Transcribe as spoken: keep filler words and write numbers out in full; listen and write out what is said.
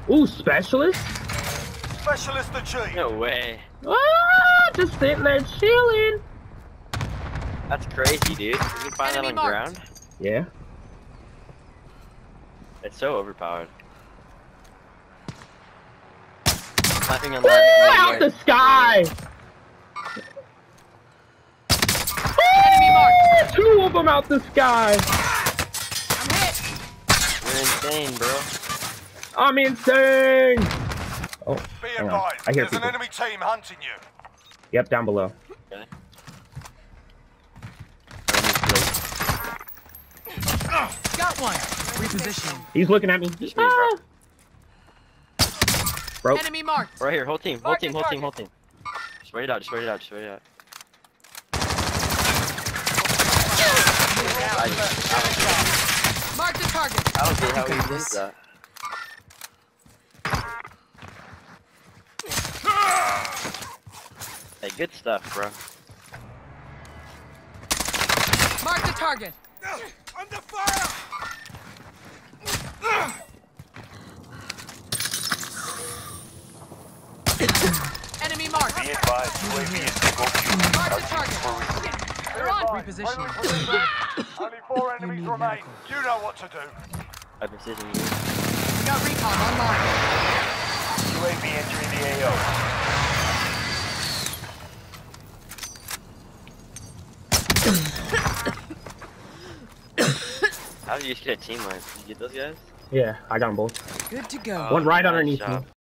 Ooh, specialist? Specialist achieved. No way. Ah, just sitting there chilling. That's crazy, dude. You can find Enemy that on marked. ground? Yeah. It's so overpowered. Clapping on Woo! that. Out the sky! Enemy marked. Two of them out the sky! I'm hit. You're insane, bro. I'm insane! Oh, Be hang on. advised, I hear there's an people. enemy team hunting you. Yep, down below. Okay. Got one. Repositioning. He's looking at me. Just me, Ah. Bro, Enemy marked. Right here, whole team, whole Mark team, the whole team, target. whole team. Just wait it out, just wait it out, just wait it out. I, I, don't, Mark the target. I don't see how he does that. Hey, good stuff, bro. Mark the target. Under fire! Enemy marked. Be advised, U A V is to go fuel. Mark the target. They're on. Repositioning. Only four enemies remain. You know what to do. I've been sitting here. We got recon online. U A V entering the A O. How did you just get a team line? Did you get those guys? yeah, I got them both. Good to go. One right nice underneath job. me.